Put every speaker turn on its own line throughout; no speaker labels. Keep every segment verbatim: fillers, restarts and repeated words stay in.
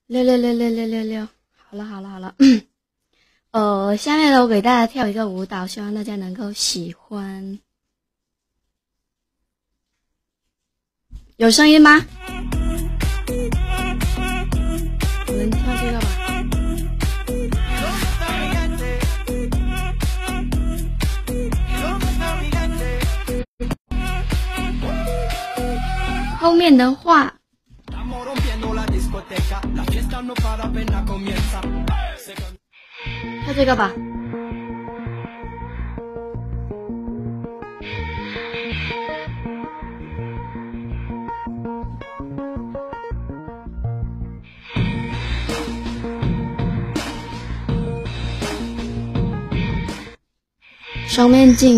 六六六六六六六，好了好了好了，呃，下面呢我给大家跳一个舞蹈，希望大家能够喜欢。有声音吗？我们跳这个吧。后面的话。跳这个吧。双面镜。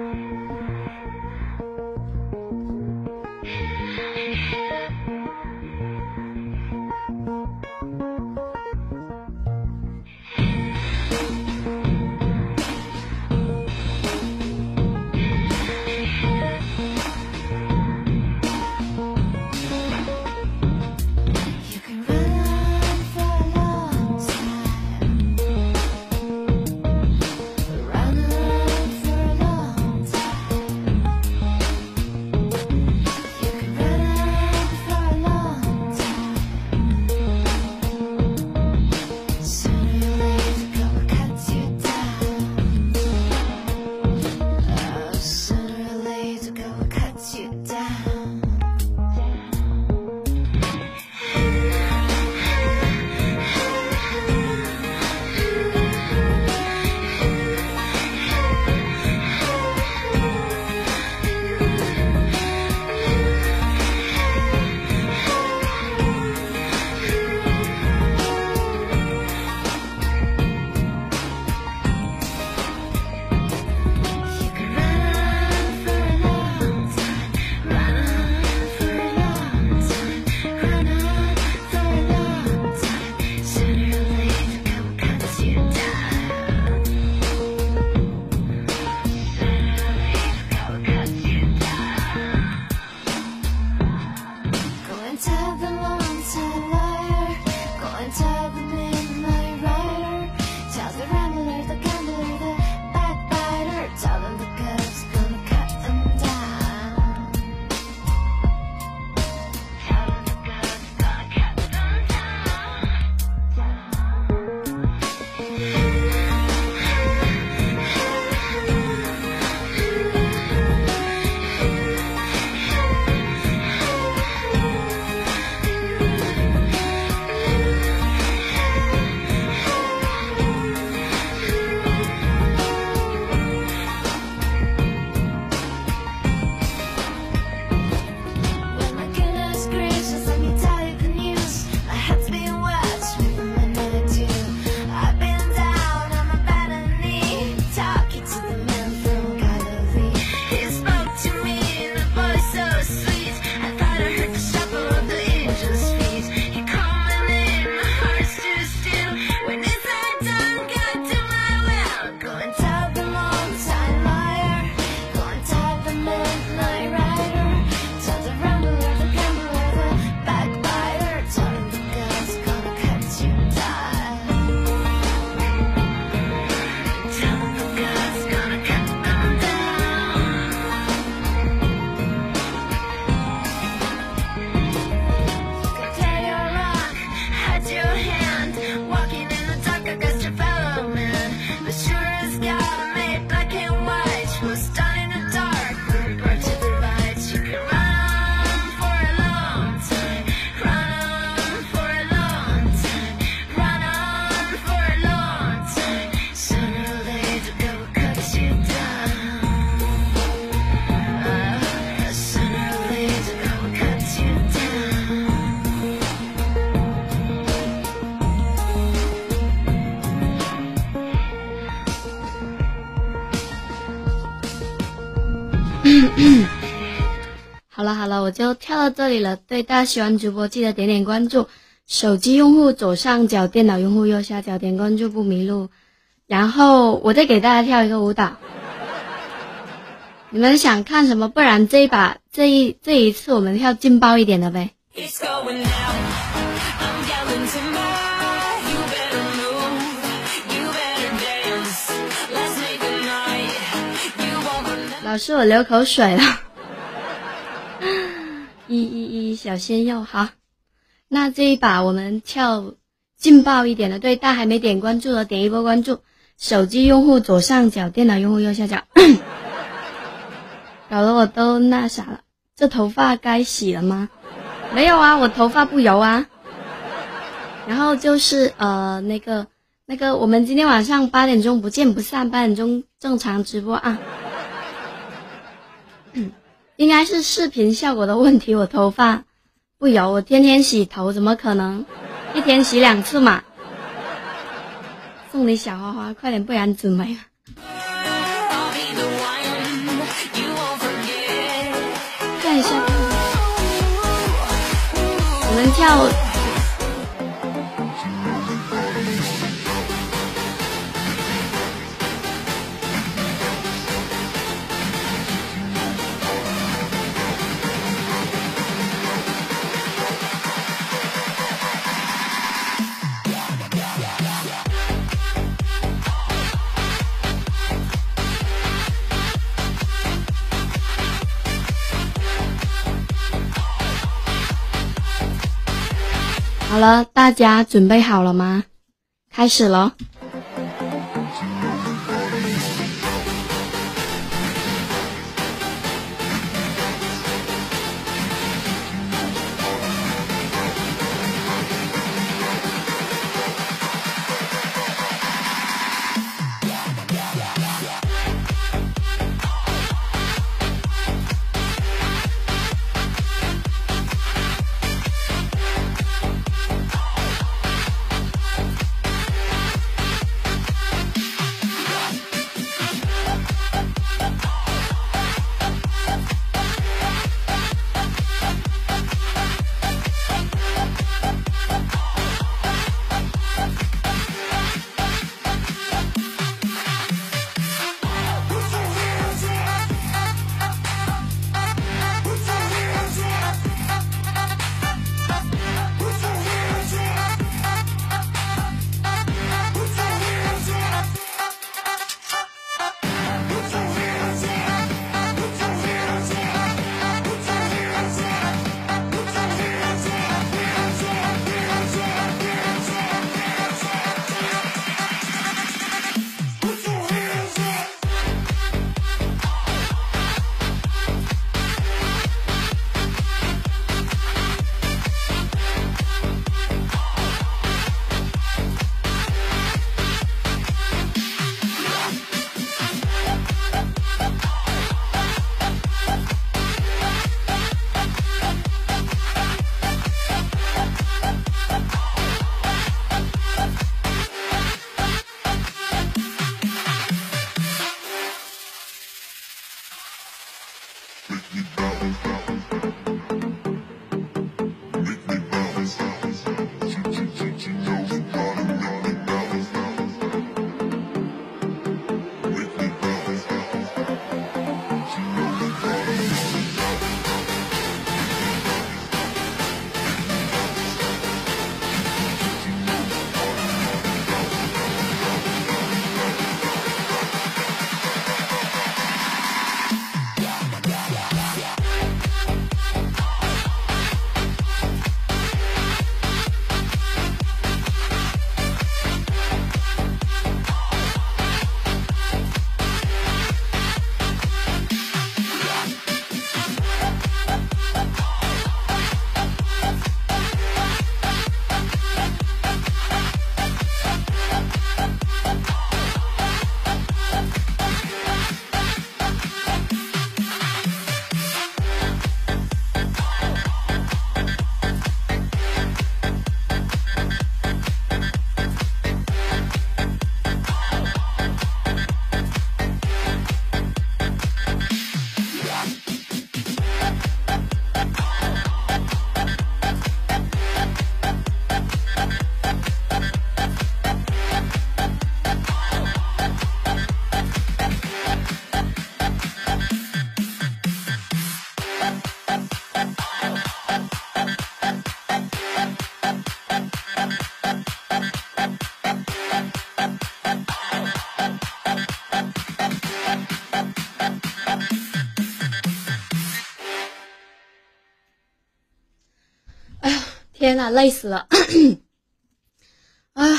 好了好了，我就跳到这里了。对，大家喜欢直播记得点点关注，手机用户左上角，电脑用户右下角点关注不迷路。然后我再给大家跳一个舞蹈，你们想看什么？不然这一把这一这一次我们跳劲爆一点的呗。It's going down. I'm yelling 老师，我流口水了。一一一小鲜肉，好，那这一把我们跳劲爆一点的，对，大家还没点关注的点一波关注，手机用户左上角，电脑用户右下角。搞得我都那啥了，这头发该洗了吗？没有啊，我头发不油啊。然后就是呃那个那个我们今天晚上八点钟不见不散，八点钟正常直播啊。应该是视频效果的问题，我头发不油，我天天洗头，怎么可能一天洗两次嘛？送你小花花，快点，不然准没了。看一下，我们跳。好了，大家准备好了吗？开始咯。 天哪，累死了！啊，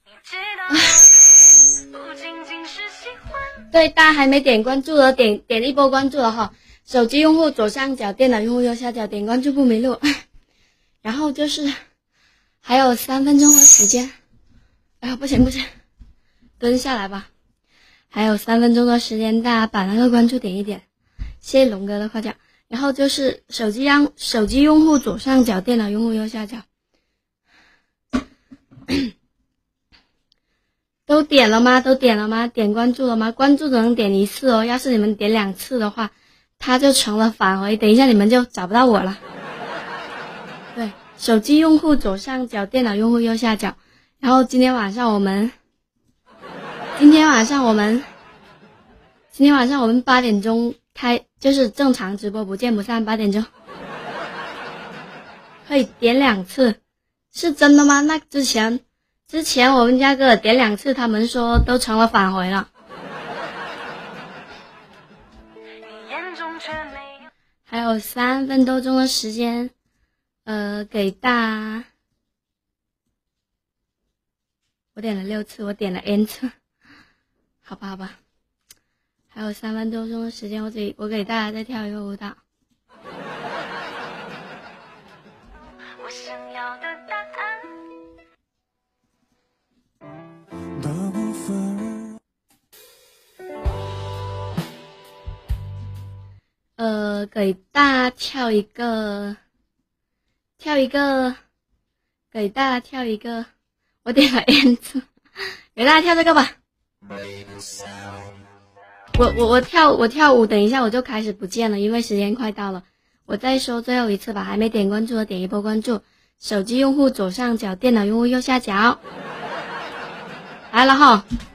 对，大家还没点关注的，点点一波关注了哈。手机用户左上角，电脑用户右下角，点关注不迷路。然后就是还有三分钟的时间，哎呀，不行不行，蹲下来吧。还有三分钟的时间，大家把那个关注点一点，谢谢龙哥的夸奖。然后就是手机让手机用户左上角，电脑用户右下角。都点了吗？都点了吗？点关注了吗？关注只能点一次哦，要是你们点两次的话，它就成了返回，等一下你们就找不到我了。对，手机用户左上角，电脑用户右下角。然后今天晚上我们，今天晚上我们，今天晚上我们八点钟开，就是正常直播，不见不散。八点钟可以点两次，是真的吗？那之前。之前我们家哥点两次，他们说都成了返回了。还有三分多钟的时间，呃，给大，我点了六次，我点了 N 次，好吧好吧，还有三分多钟的时间，我给我给大家再跳一个舞蹈。我想要的答案。呃，给大家跳一个，跳一个，给大家跳一个，我点了 N 次，给大家跳这个吧。我我我跳我跳舞，等一下我就开始不见了，因为时间快到了。我再说最后一次吧，还没点关注的点一波关注，手机用户左上角，电脑用户右下角。来了哈。